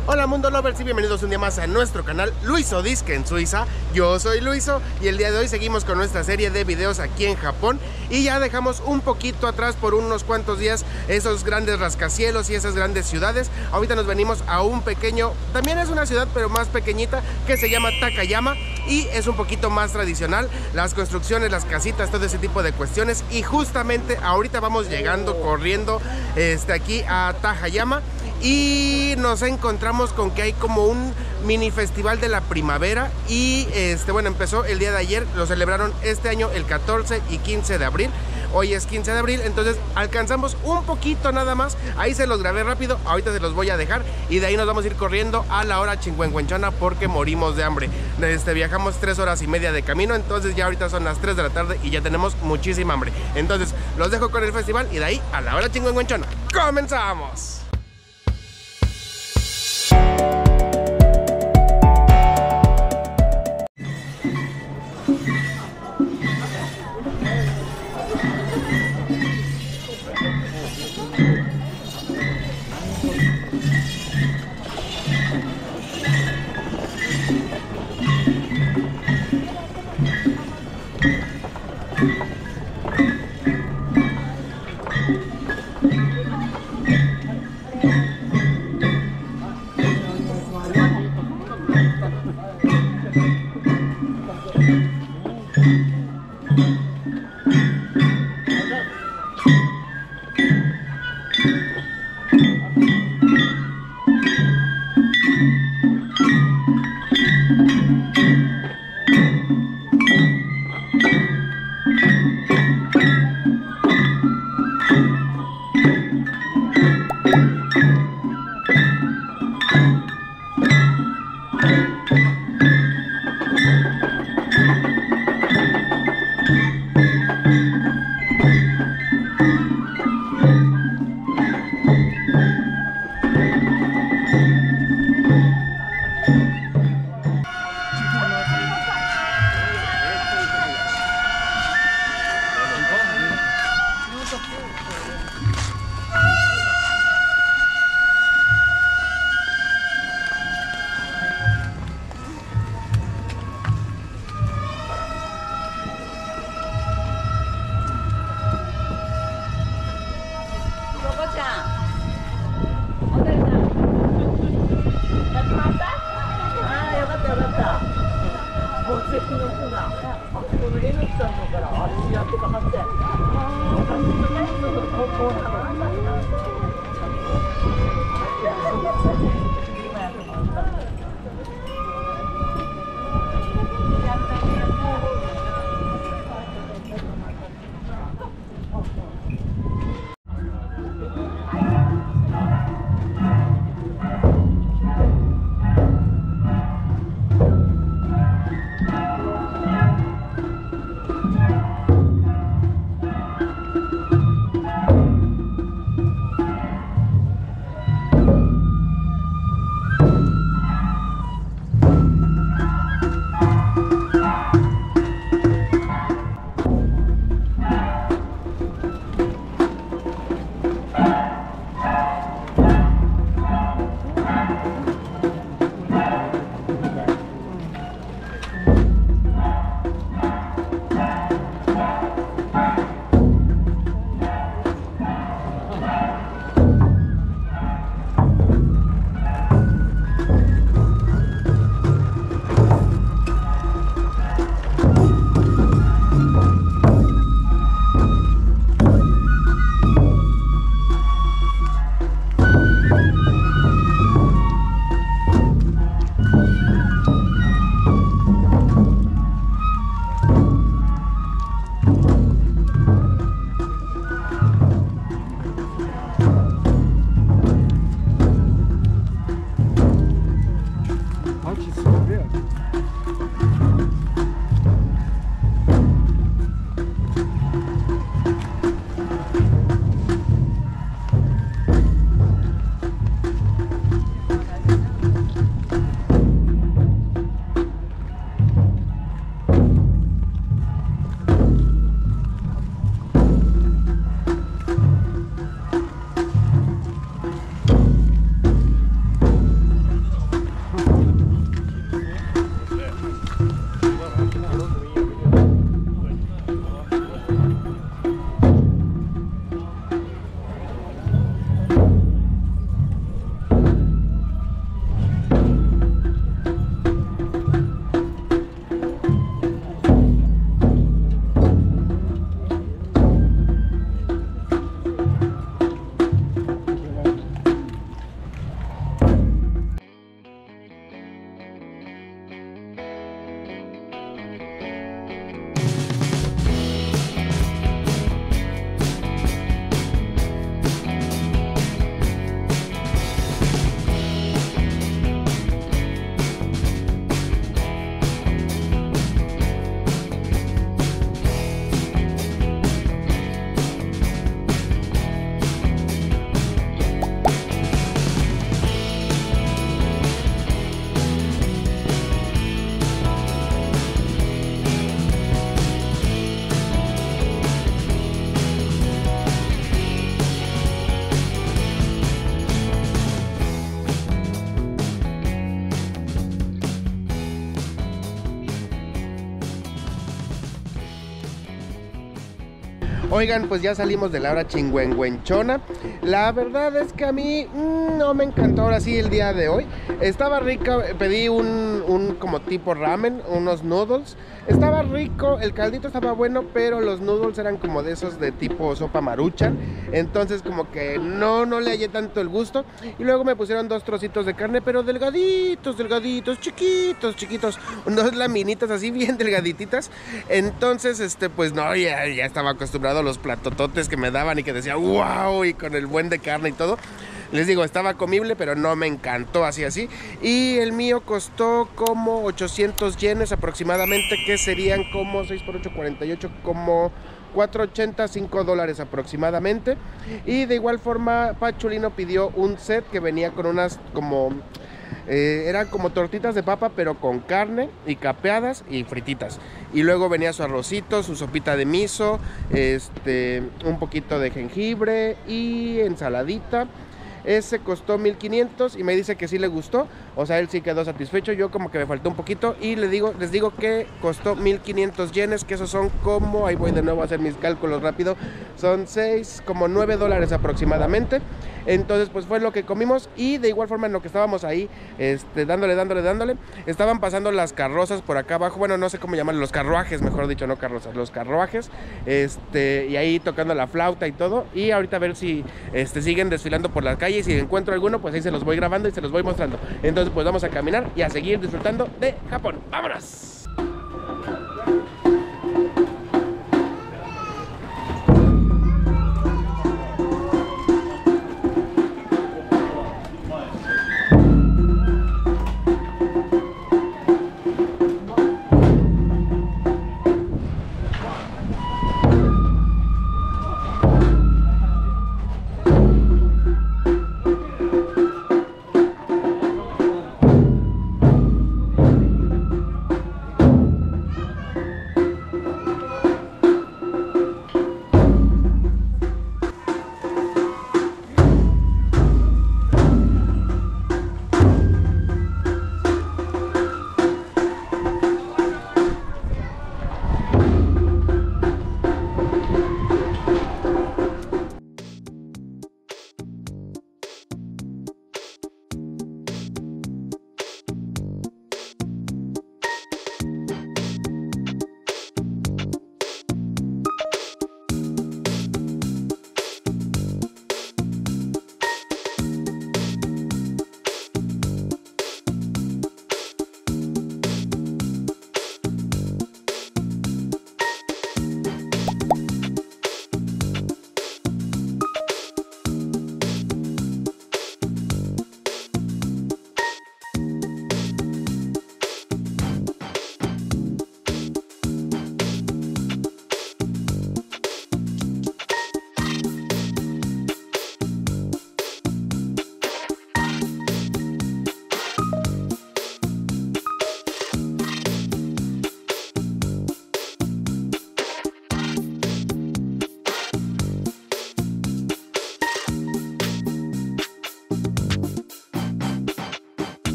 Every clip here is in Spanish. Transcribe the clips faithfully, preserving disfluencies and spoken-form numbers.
Hola Mundo Lovers y bienvenidos un día más a nuestro canal Luiso Disque en Suiza. Yo soy Luiso y el día de hoy seguimos con nuestra serie de videos aquí en Japón. Y ya dejamos un poquito atrás por unos cuantos días esos grandes rascacielos y esas grandes ciudades. Ahorita nos venimos a un pequeño, también es una ciudad pero más pequeñita, que se llama Takayama. Y es un poquito más tradicional, las construcciones, las casitas, todo ese tipo de cuestiones. Y justamente ahorita vamos llegando, corriendo este, aquí a Takayama. Y nos encontramos con que hay como un mini festival de la primavera. Y este bueno, empezó el día de ayer, lo celebraron este año el catorce y quince de abril. Hoy es quince de abril, entonces alcanzamos un poquito nada más. Ahí se los grabé rápido, ahorita se los voy a dejar. Y de ahí nos vamos a ir corriendo a la hora chingüengüenchona porque morimos de hambre. Este, viajamos tres horas y media de camino, entonces ya ahorita son las tres de la tarde y ya tenemos muchísima hambre. Entonces los dejo con el festival y de ahí a la hora chingüengüenchona. ¡Comenzamos! Oigan, pues ya salimos de la hora chingüengüenchona. La verdad es que a mí mmm, no me encantó ahora sí el día de hoy. Estaba rico, pedí un, un como tipo ramen, unos noodles. Estaba rico, el caldito estaba bueno, pero los noodles eran como de esos de tipo sopa Maruchan. Entonces como que no, no le hallé tanto el gusto. Y luego me pusieron dos trocitos de carne, pero delgaditos, delgaditos, chiquitos, chiquitos. Dos laminitas así bien delgadititas. Entonces, este, pues no, ya, ya estaba acostumbrado a los platototes que me daban y que decía wow, y con el buen de carne y todo. Les digo, estaba comible, pero no me encantó así así. Y el mío costó como ochocientos yenes aproximadamente, que serían como seis por ocho, cuarenta y ocho, como cuatro ochenta, cinco dólares aproximadamente. Y de igual forma, Pachulino pidió un set que venía con unas como... Eh, eran como tortitas de papa, pero con carne y capeadas y frititas. Y luego venía su arrocito, su sopita de miso, este, un poquito de jengibre y ensaladita. Ese costó mil quinientos y me dice que sí le gustó. O sea, él sí quedó satisfecho. Yo como que me faltó un poquito. Y le digo, les digo que costó mil quinientos yenes, que esos son como, ahí voy de nuevo a hacer mis cálculos rápido, son seis, como nueve dólares aproximadamente. Entonces pues fue lo que comimos. Y de igual forma en lo que estábamos ahí, este, dándole, dándole, dándole, estaban pasando las carrozas por acá abajo. Bueno, no sé cómo llamarlo, los carruajes, mejor dicho, no carrozas, los carruajes. Este, y ahí tocando la flauta y todo. Y ahorita a ver si este, siguen desfilando por las calles. Y si encuentro alguno, pues ahí se los voy grabando y se los voy mostrando. Entonces pues vamos a caminar y a seguir disfrutando de Japón. ¡Vámonos!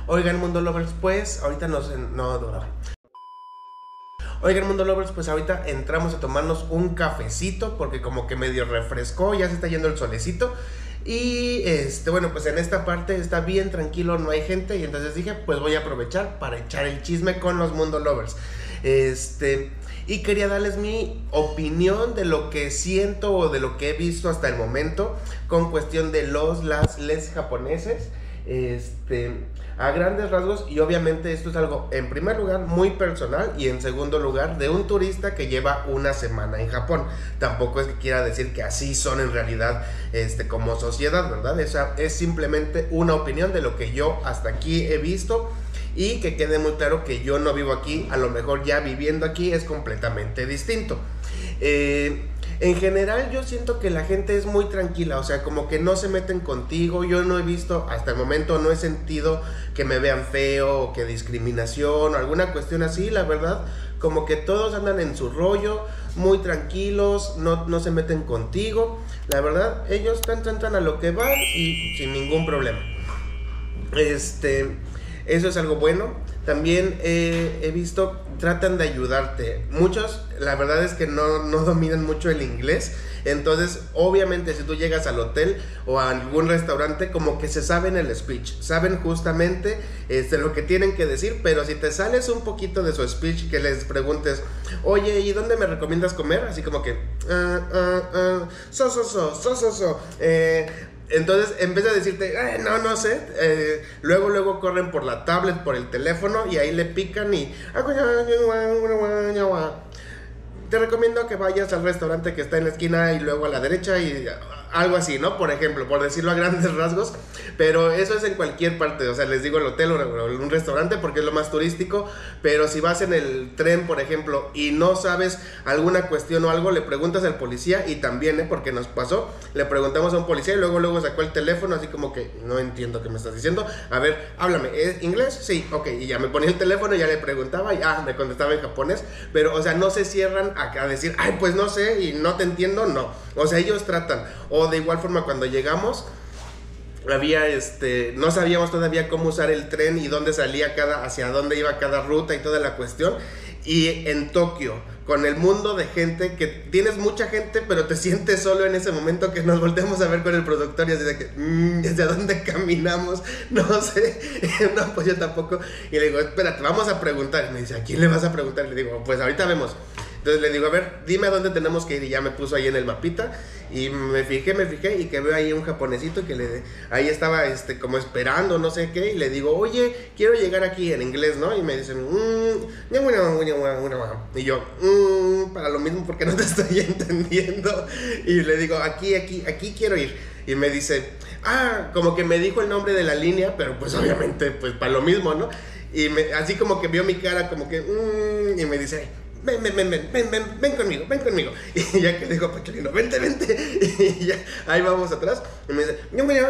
Oigan, Mundo Lovers, pues ahorita nos... No, no, no. Oigan, Mundo Lovers, pues ahorita entramos a tomarnos un cafecito porque como que medio refrescó, ya se está yendo el solecito. Y este, bueno, pues en esta parte está bien tranquilo, no hay gente. Y entonces dije, pues voy a aprovechar para echar el chisme con los Mundo Lovers. Este, y quería darles mi opinión de lo que siento o de lo que he visto hasta el momento con cuestión de los, las, les japoneses. Este, a grandes rasgos, y obviamente esto es algo en primer lugar muy personal y en segundo lugar de un turista que lleva una semana en Japón. Tampoco es que quiera decir que así son en realidad este, como sociedad, ¿verdad? Esa es simplemente una opinión de lo que yo hasta aquí he visto, y que quede muy claro que yo no vivo aquí, a lo mejor ya viviendo aquí es completamente distinto. eh, En general yo siento que la gente es muy tranquila, o sea, como que no se meten contigo. Yo no he visto, hasta el momento no he sentido que me vean feo o que discriminación o alguna cuestión así, la verdad. Como que todos andan en su rollo, muy tranquilos, no, no se meten contigo. La verdad, ellos tan tan tan a lo que van y sin ningún problema. Este, eso es algo bueno. También eh, he visto, tratan de ayudarte. Muchos, la verdad es que no, no dominan mucho el inglés. Entonces, obviamente, si tú llegas al hotel o a algún restaurante, como que se saben el speech. Saben justamente este, lo que tienen que decir. Pero si te sales un poquito de su speech, que les preguntes, oye, ¿y dónde me recomiendas comer? Así como que, uh, uh, uh, so, so, so, so, so, so, eh... Entonces, en vez de decirte, eh, no, no sé, eh, luego, luego corren por la tablet, por el teléfono, y ahí le pican y... Te recomiendo que vayas al restaurante que está en la esquina y luego a la derecha y algo así, ¿no? Por ejemplo, por decirlo a grandes rasgos. Pero eso es en cualquier parte, o sea, les digo el hotel o un restaurante porque es lo más turístico. Pero si vas en el tren, por ejemplo, y no sabes alguna cuestión o algo, le preguntas al policía. Y también, ¿eh? Porque nos pasó, le preguntamos a un policía y luego luego sacó el teléfono así como que, no entiendo qué me estás diciendo. A ver, háblame, ¿es inglés? Sí, ok, y ya me ponía el teléfono y ya le preguntaba y ah, me contestaba en japonés. Pero, o sea, no se cierran a, a decir, ay, pues no sé y no te entiendo, no. O sea, ellos tratan. O de igual forma cuando llegamos, había este, no sabíamos todavía cómo usar el tren y dónde salía cada, hacia dónde iba cada ruta y toda la cuestión. Y en Tokio, con el mundo de gente, que tienes mucha gente, pero te sientes solo en ese momento, que nos volteamos a ver con el productor y así de que, mmm, ¿desde dónde caminamos? No sé, no, pues yo tampoco. Y le digo, espérate, vamos a preguntar. Y me dice, ¿a quién le vas a preguntar? Y le digo, pues ahorita vemos. Entonces le digo, a ver, dime a dónde tenemos que ir. Y ya me puso ahí en el mapita. Y me fijé, me fijé. Y que veo ahí un japonesito que le, ahí estaba este, como esperando, no sé qué. Y le digo, oye, quiero llegar aquí en inglés, ¿no? Y me dicen, mmm. Y yo, mmm, para lo mismo porque no te estoy entendiendo. Y le digo, aquí, aquí, aquí quiero ir. Y me dice, ah, como que me dijo el nombre de la línea. Pero pues obviamente, pues para lo mismo, ¿no? Y me, así como que vio mi cara, como que, mmm. Y me dice, ven, ven, ven, ven, ven, ven, ven conmigo, ven conmigo. Y ya que le digo a Pachelino, vente, vente. Y ya, ahí vamos atrás. Y me dice,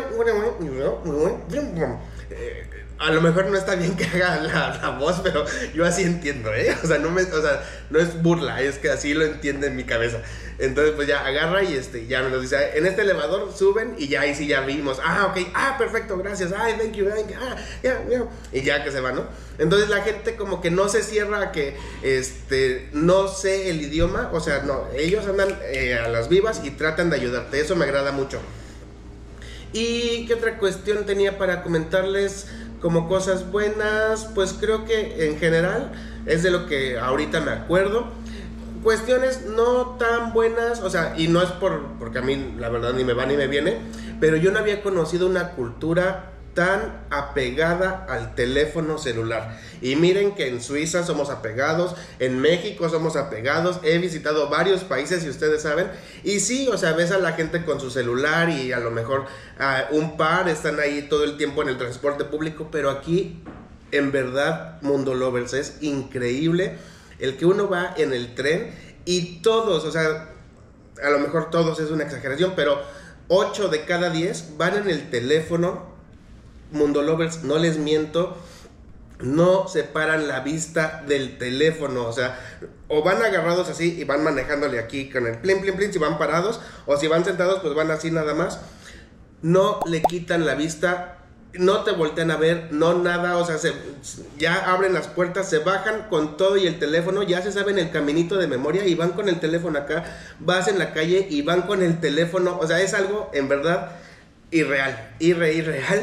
eh, a lo mejor no está bien que haga la, la voz, pero yo así entiendo, ¿eh? O sea, no me, o sea, no es burla, es que así lo entiende en mi cabeza. Entonces, pues ya agarra y este, ya me lo dice, en este elevador suben y ya ahí sí ya vimos. Ah, ok, ah, perfecto, gracias, ay, thank you, thank you, ah, ya, ya. Y ya que se va, ¿no? Entonces la gente como que no se cierra a que, este, no sé el idioma, o sea, no, ellos andan eh, a las vivas y tratan de ayudarte, eso me agrada mucho. ¿Y qué otra cuestión tenía para comentarles como cosas buenas? Pues creo que en general es de lo que ahorita me acuerdo. Cuestiones no tan buenas, o sea, y no es por porque a mí la verdad ni me va ni me viene, pero yo no había conocido una cultura tan apegada al teléfono celular. Y miren que en Suiza somos apegados, en México somos apegados, he visitado varios países y ustedes saben, y sí, o sea, ves a la gente con su celular y a lo mejor uh, un par están ahí todo el tiempo en el transporte público, pero aquí en verdad, Mundo Lovers, es increíble el que uno va en el tren y todos, o sea, a lo mejor todos es una exageración, pero ocho de cada diez van en el teléfono. Mundo Lovers, no les miento, no separan la vista del teléfono, o sea, o van agarrados así y van manejándole aquí con el plin, plin, plin, si van parados, o si van sentados, pues van así nada más. No le quitan la vista no te voltean a ver, no nada, o sea, se, ya abren las puertas, se bajan con todo y el teléfono, ya se saben el caminito de memoria y van con el teléfono acá, vas en la calle y van con el teléfono, o sea, es algo en verdad irreal, irre, irreal.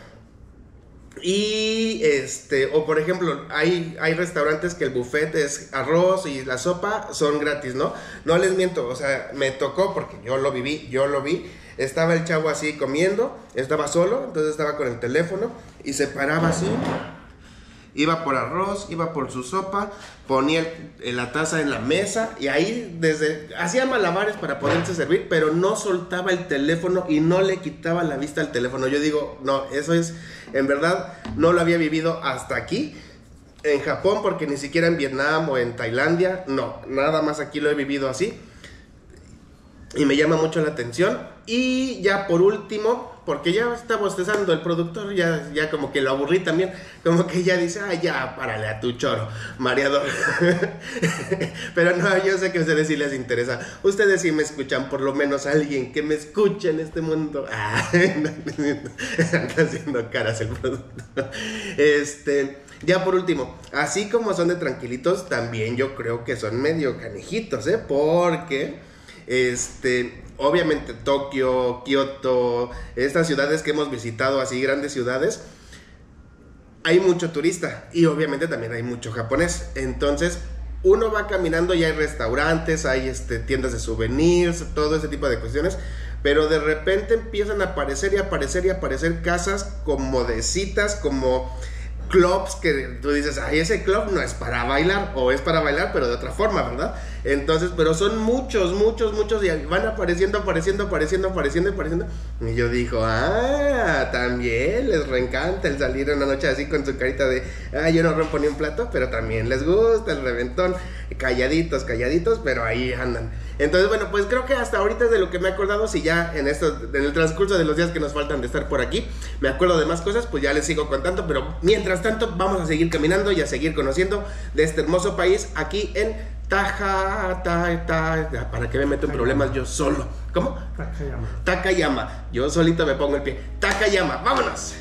Y este, o por ejemplo, hay, hay restaurantes que el buffet es arroz y la sopa son gratis, ¿no? No les miento, o sea, me tocó porque yo lo viví, yo lo vi. Estaba el chavo así comiendo, estaba solo, entonces estaba con el teléfono y se paraba así, iba por arroz, iba por su sopa, ponía el, la taza en la mesa y ahí desde hacía malabares para poderse servir, pero no soltaba el teléfono y no le quitaba la vista al teléfono. Yo digo, no, eso es, en verdad, no lo había vivido hasta aquí. En Japón, porque ni siquiera en Vietnam o en Tailandia, no, nada más aquí lo he vivido así. Y me llama mucho la atención. Y ya por último, porque ya está bostezando el productor, ya, ya como que lo aburrí también, como que ya dice, ah, ya, párale a tu choro, mareador. Pero no, yo sé que a ustedes sí les interesa. Ustedes sí me escuchan, por lo menos alguien que me escuche en este mundo. Ah, está haciendo caras el productor. Este, ya por último, así como son de tranquilitos, también yo creo que son medio canijitos, ¿eh? Porque... Este, obviamente Tokio, Kioto, estas ciudades que hemos visitado, así grandes ciudades, hay mucho turista y obviamente también hay mucho japonés. Entonces uno va caminando y hay restaurantes, hay este, tiendas de souvenirs, todo ese tipo de cuestiones. Pero de repente empiezan a aparecer y aparecer y aparecer casas como de citas, como... clubs que tú dices, ay, ese club no es para bailar, o es para bailar pero de otra forma, ¿verdad? Entonces, pero son muchos, muchos, muchos y van apareciendo, apareciendo, apareciendo, apareciendo, apareciendo. Y yo digo, ah, también les reencanta el salir una noche así con su carita de, ah, yo no rompo ni un plato, pero también les gusta el reventón, calladitos, calladitos, pero ahí andan. Entonces, bueno, pues creo que hasta ahorita es de lo que me he acordado. Si ya en esto, en el transcurso de los días que nos faltan de estar por aquí, me acuerdo de más cosas, pues ya les sigo contando. Pero mientras tanto, vamos a seguir caminando y a seguir conociendo de este hermoso país aquí en Taja, ta, ta, para que me meto en problemas yo solo. ¿Cómo? Takayama. Takayama. Yo solito me pongo el pie. Takayama, vámonos.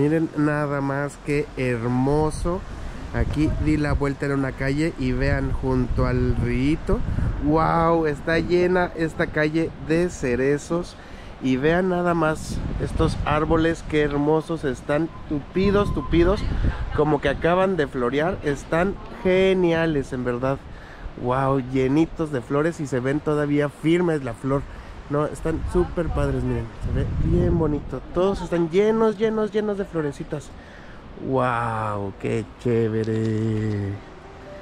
Miren nada más que hermoso. Aquí di la vuelta en una calle y vean junto al río. Wow, está llena esta calle de cerezos. Y vean nada más estos árboles, qué hermosos están, tupidos, tupidos, como que acaban de florear. Están geniales, en verdad. Wow, llenitos de flores y se ven todavía firmes la flor. No, están súper padres, miren, se ve bien bonito. Todos están llenos, llenos, llenos de florecitas. Wow, qué chévere.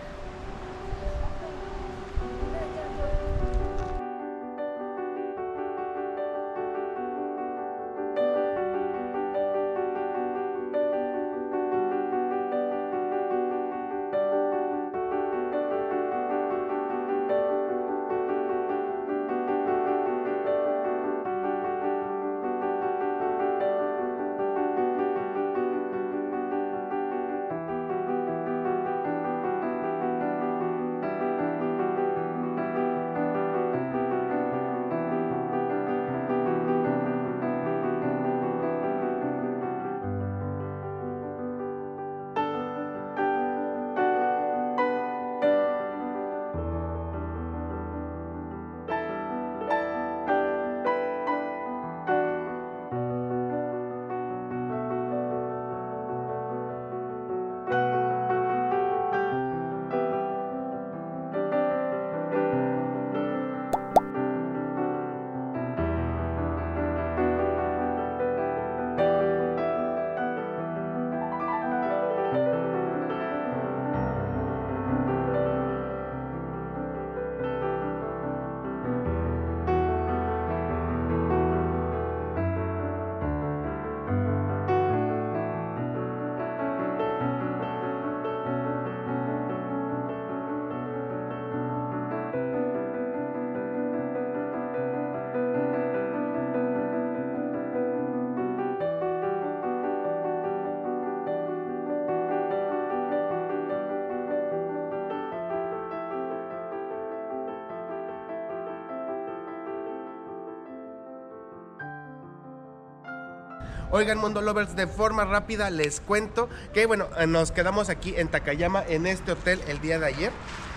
Oigan, Mundo Lovers, de forma rápida les cuento que, bueno, nos quedamos aquí en Takayama, en este hotel, el día de ayer.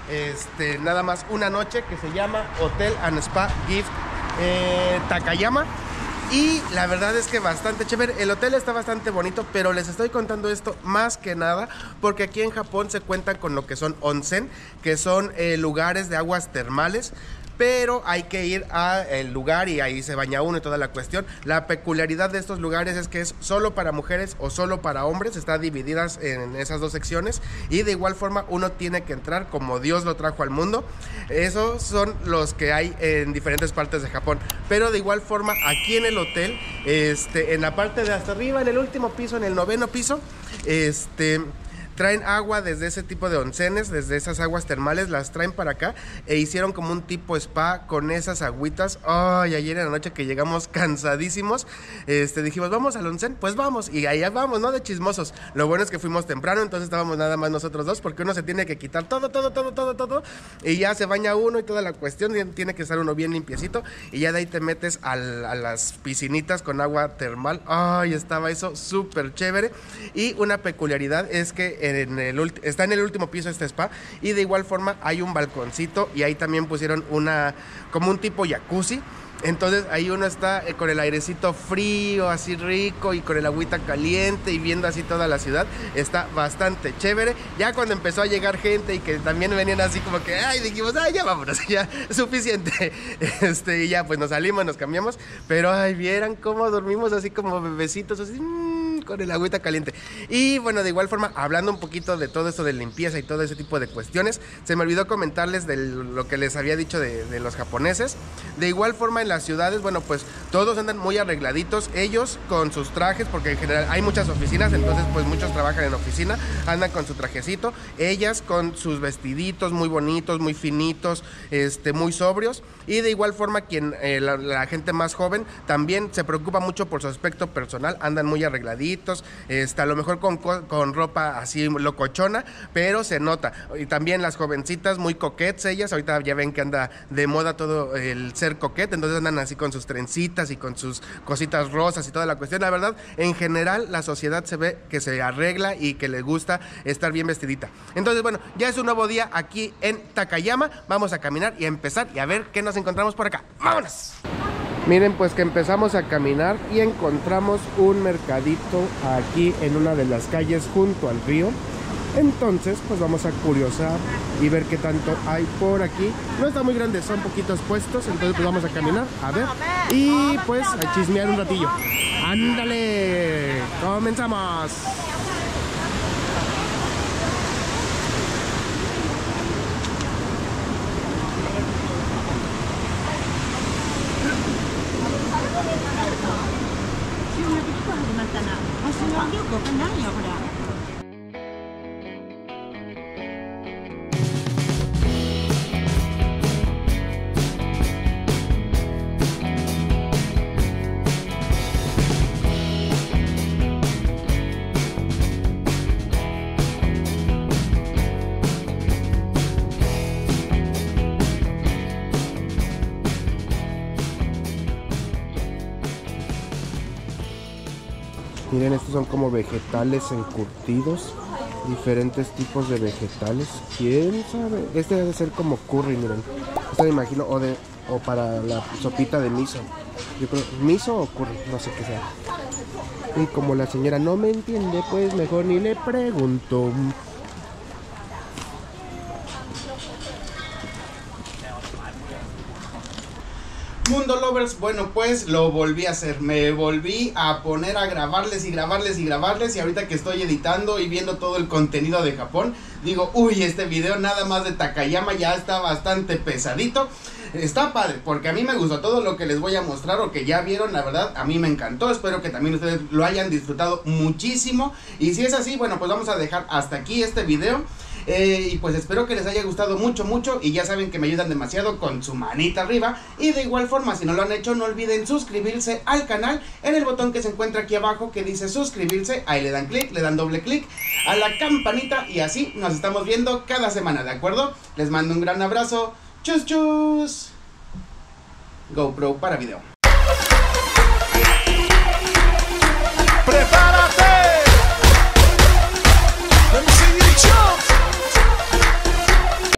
Este, nada más una noche, que se llama Hotel and Spa Gift eh, Takayama. Y la verdad es que bastante chévere. El hotel está bastante bonito, pero les estoy contando esto más que nada porque aquí en Japón se cuentan con lo que son onsen, que son eh, lugares de aguas termales. Pero hay que ir al lugar y ahí se baña uno y toda la cuestión. La peculiaridad de estos lugares es que es solo para mujeres o solo para hombres. Está divididas en esas dos secciones. Y de igual forma uno tiene que entrar como Dios lo trajo al mundo. Esos son los que hay en diferentes partes de Japón. Pero de igual forma aquí en el hotel, este, en la parte de hasta arriba, en el último piso, en el noveno piso, este... traen agua desde ese tipo de onsenes, desde esas aguas termales, las traen para acá e hicieron como un tipo spa con esas agüitas. Ay, ayer en la noche que llegamos cansadísimos, este, dijimos, ¿vamos al onsen? Pues vamos, y allá vamos, ¿no? De chismosos. Lo bueno es que fuimos temprano, entonces estábamos nada más nosotros dos, porque uno se tiene que quitar todo, todo, todo, todo, todo, y ya se baña uno y toda la cuestión, tiene que estar uno bien limpiecito, y ya de ahí te metes al, a las piscinitas con agua termal. Ay, estaba eso súper chévere. Y una peculiaridad es que En el, está en el último piso este spa y de igual forma hay un balconcito y ahí también pusieron una como un tipo jacuzzi. Entonces ahí uno está eh, con el airecito frío, así rico, y con el agüita caliente y viendo así toda la ciudad. Está bastante chévere. Ya cuando empezó a llegar gente y que también venían así como que, ay, dijimos, ay, ya vámonos, ya, suficiente. Este, y ya pues nos salimos, nos cambiamos. Pero ay, vieran cómo dormimos así como bebecitos, así mmm, con el agüita caliente. Y bueno, de igual forma, hablando un poquito de todo esto de limpieza y todo ese tipo de cuestiones, se me olvidó comentarles de lo que les había dicho de, de los japoneses. De igual forma en las ciudades, bueno, pues todos andan muy arregladitos, ellos con sus trajes, porque en general hay muchas oficinas, entonces pues muchos trabajan en oficina, andan con su trajecito, ellas con sus vestiditos muy bonitos, muy finitos, este, muy sobrios. Y de igual forma quien eh, la, la gente más joven también se preocupa mucho por su aspecto personal, andan muy arregladitos, chavitos, este, a lo mejor con, con ropa así locochona, pero se nota. Y también las jovencitas muy coquettes ellas, ahorita ya ven que anda de moda todo el ser coquete, entonces andan así con sus trencitas y con sus cositas rosas y toda la cuestión. La verdad, en general la sociedad se ve que se arregla y que le gusta estar bien vestidita. Entonces, bueno, ya es un nuevo día aquí en Takayama. Vamos a caminar y a empezar y a ver qué nos encontramos por acá. ¡Vámonos! Miren, pues que empezamos a caminar y encontramos un mercadito aquí en una de las calles junto al río. Entonces, pues vamos a curiosar y ver qué tanto hay por aquí. No está muy grande, son poquitos puestos, entonces pues vamos a caminar, a ver. Y pues a chismear un ratillo. ¡Ándale! ¡Comenzamos! Miren, estos son como vegetales encurtidos, diferentes tipos de vegetales. ¿Quién sabe? Este debe ser como curry, miren. Este me imagino, o de o para la sopita de miso. Yo creo, miso o curry, no sé qué sea. Y como la señora no me entiende, pues mejor ni le pregunto. Mundo Lovers, bueno, pues lo volví a hacer, me volví a poner a grabarles y grabarles y grabarles, y ahorita que estoy editando y viendo todo el contenido de Japón, digo, uy, este video nada más de Takayama ya está bastante pesadito. Está padre, porque a mí me gustó todo lo que les voy a mostrar o que ya vieron, la verdad, a mí me encantó, espero que también ustedes lo hayan disfrutado muchísimo, y si es así, bueno, pues vamos a dejar hasta aquí este video. Eh, y pues espero que les haya gustado mucho, mucho. Y ya saben que me ayudan demasiado con su manita arriba. Y de igual forma, si no lo han hecho, no olviden suscribirse al canal en el botón que se encuentra aquí abajo que dice suscribirse. Ahí le dan clic, le dan doble clic a la campanita. Y así nos estamos viendo cada semana, ¿de acuerdo? Les mando un gran abrazo. Chus, chus. GoPro para video. ¡Prepara!